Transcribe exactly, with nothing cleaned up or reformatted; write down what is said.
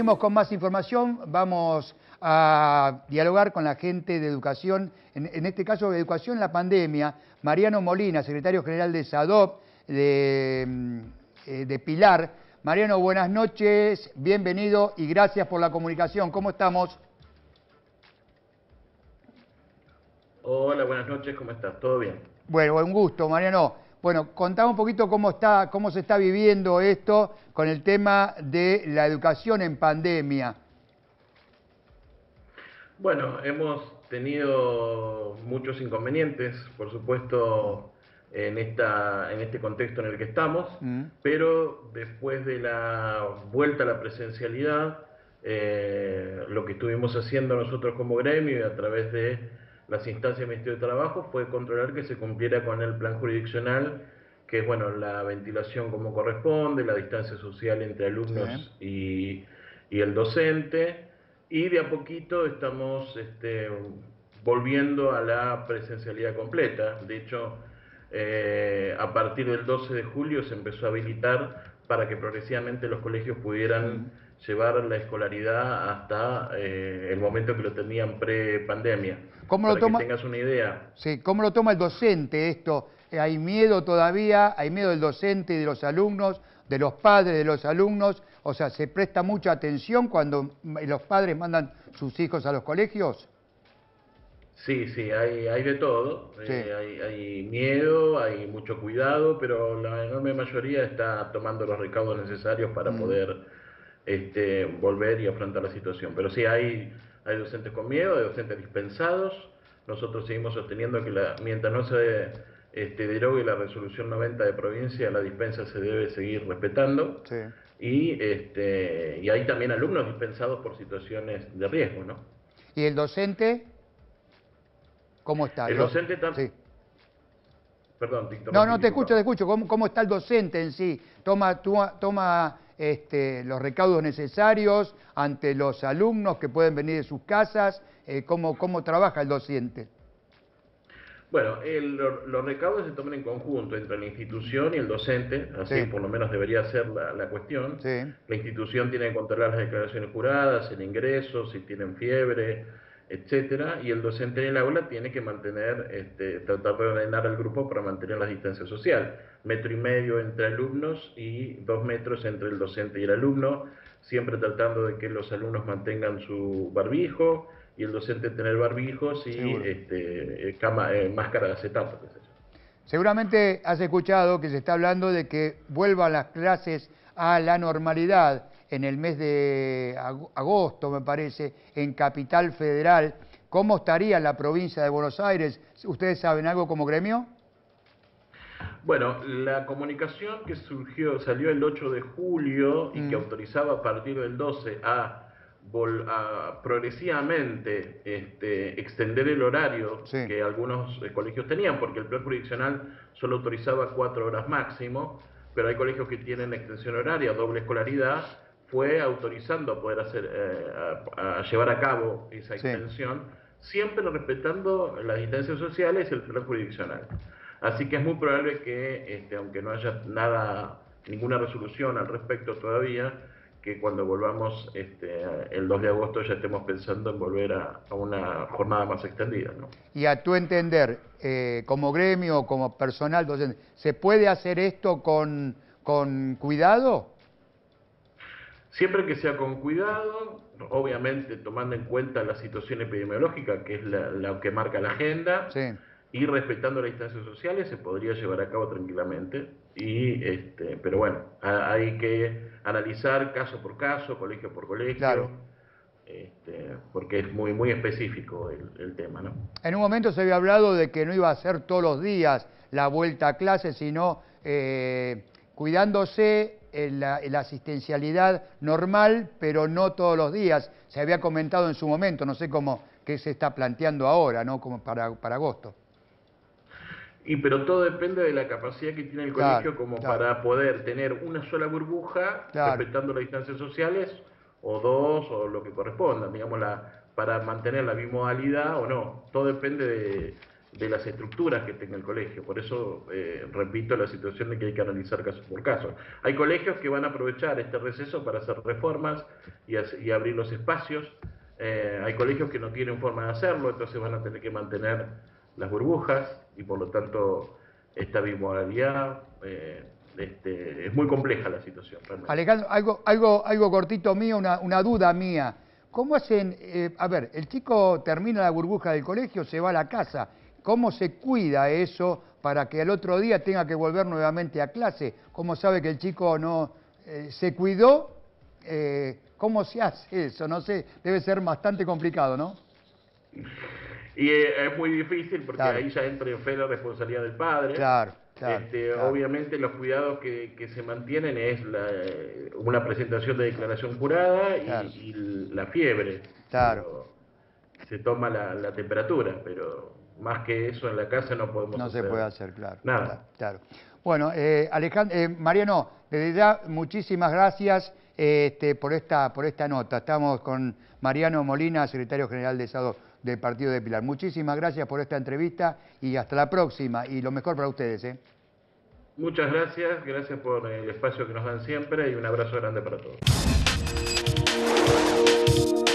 Seguimos con más información, vamos a dialogar con la gente de educación, en, en este caso de educación en la pandemia. Mariano Molina, secretario general de SADOP, de, de Pilar. Mariano, buenas noches, bienvenido y gracias por la comunicación. ¿Cómo estamos? Hola, buenas noches, ¿cómo estás? ¿Todo bien? Bueno, un gusto, Mariano. Bueno, contame un poquito cómo está, cómo se está viviendo esto con el tema de la educación en pandemia. Bueno, hemos tenido muchos inconvenientes, por supuesto, en esta, en este contexto en el que estamos, Mm. pero después de la vuelta a la presencialidad, eh, lo que estuvimos haciendo nosotros como gremio y a través de las instancias del Ministerio de Trabajo fue controlar que se cumpliera con el plan jurisdiccional, que es bueno, la ventilación como corresponde, la distancia social entre alumnos Sí. y, y el docente. Y de a poquito estamos este, volviendo a la presencialidad completa. De hecho, eh, a partir del doce de julio se empezó a habilitar para que progresivamente los colegios pudieran Mm. llevar la escolaridad hasta eh, el momento que lo tenían pre-pandemia. ¿Cómo lo Para que toma? tengas una idea. Sí, ¿cómo lo toma el docente esto? ¿Hay miedo todavía? ¿Hay miedo del docente y de los alumnos, de los padres de los alumnos? O sea, ¿se presta mucha atención cuando los padres mandan sus hijos a los colegios? Sí, sí, hay, hay de todo, Sí. eh, hay, hay miedo, hay mucho cuidado, pero la enorme mayoría está tomando los recaudos necesarios para Mm. poder este, volver y afrontar la situación. Pero sí, hay, hay docentes con miedo, hay docentes dispensados. Nosotros seguimos sosteniendo que la, mientras no se este, derogue la resolución noventa de provincia, la dispensa se debe seguir respetando. Sí. Y, este, y hay también alumnos dispensados por situaciones de riesgo, ¿no? ¿Y el docente cómo está? El Lo- docente también. Sí. Perdón, te No, interrumpí, no, te escucho, te discúlpame. escucho. ¿Cómo, cómo está el docente en sí? ¿Toma, toma, toma este, los recaudos necesarios ante los alumnos que pueden venir de sus casas? Eh, ¿cómo, ¿Cómo trabaja el docente? Bueno, el- lo- los recaudos se toman en conjunto entre la institución y el docente, así Sí, por lo menos debería ser la, la cuestión. sí, La institución tiene que controlar las declaraciones juradas, el ingreso, si tienen fiebre, etcétera, y el docente en el aula tiene que mantener, este, tratar de ordenar al grupo para mantener la distancia social. Metro y medio entre alumnos y dos metros entre el docente y el alumno, siempre tratando de que los alumnos mantengan su barbijo y el docente tener barbijos y seguro. este, cama, eh, máscara de acetato, qué sé yo. Seguramente has escuchado que se está hablando de que vuelvan las clases a la normalidad en el mes de ag- agosto, me parece, en Capital Federal. ¿Cómo estaría la provincia de Buenos Aires? ¿Ustedes saben algo como gremio? Bueno, la comunicación que surgió, salió el ocho de julio y que Mm. autorizaba a partir del doce a, a progresivamente este, extender el horario Sí, que algunos eh, colegios tenían, porque el plan jurisdiccional solo autorizaba cuatro horas máximo, pero hay colegios que tienen extensión horaria, doble escolaridad, fue autorizando a poder hacer, eh, a, a llevar a cabo esa sí. extensión, siempre respetando las distancias sociales y el plan jurisdiccional. Así que es muy probable que, este, aunque no haya nada, ninguna resolución al respecto todavía, que cuando volvamos este, el dos de agosto ya estemos pensando en volver a, a una jornada más extendida, ¿no? Y a tu entender, eh, como gremio o como personal docente, ¿se puede hacer esto con, con cuidado? Siempre que sea con cuidado, obviamente tomando en cuenta la situación epidemiológica, que es la, la que marca la agenda, Sí, y respetando las distancias sociales, se podría llevar a cabo tranquilamente. Y, este, pero bueno, a, hay que analizar caso por caso, colegio por claro. colegio, este, porque es muy, muy específico el, el tema, ¿no? En un momento se había hablado de que no iba a ser todos los días la vuelta a clase, sino eh, cuidándose en la, en la asistencialidad normal, pero no todos los días. Se había comentado en su momento, no sé cómo qué se está planteando ahora, ¿no? Como para, para agosto. Y pero todo depende de la capacidad que tiene el Claro, colegio como claro, para poder tener una sola burbuja, claro. respetando las distancias sociales, o dos, o lo que corresponda, digamos, la, para mantener la bimodalidad o no. Todo depende de, de las estructuras que tenga el colegio. Por eso, eh, repito, la situación de que hay que analizar caso por caso. Hay colegios que van a aprovechar este receso para hacer reformas y, y abrir los espacios. Eh, hay colegios que no tienen forma de hacerlo, entonces van a tener que mantener las burbujas y por lo tanto esta bimodalidad. Eh, este, es muy compleja la situación, realmente. Alejandro, algo, algo, algo cortito mío, una, una duda mía. ¿Cómo hacen? Eh, a ver, el chico termina la burbuja del colegio, se va a la casa. ¿Cómo se cuida eso para que al otro día tenga que volver nuevamente a clase? ¿Cómo sabe que el chico no eh, se cuidó? Eh, ¿Cómo se hace eso? No sé, debe ser bastante complicado, ¿no? Y eh, es muy difícil porque Claro. ahí ya entra en fe la responsabilidad del padre. Claro, claro, Este, claro. Obviamente los cuidados que, que se mantienen es la, una presentación de declaración jurada y, Claro. y la fiebre. Claro. Pero se toma la, la temperatura, pero más que eso en la casa no podemos No hacer se puede hacer, claro. nada. Claro, claro. Bueno, eh, Alejandro, eh, Mariano, desde ya muchísimas gracias eh, este, por, esta, por esta nota. Estamos con Mariano Molina, secretario general de SADOP del Partido de Pilar. Muchísimas gracias por esta entrevista y hasta la próxima. Y lo mejor para ustedes, ¿eh? Muchas gracias, gracias por el espacio que nos dan siempre y un abrazo grande para todos.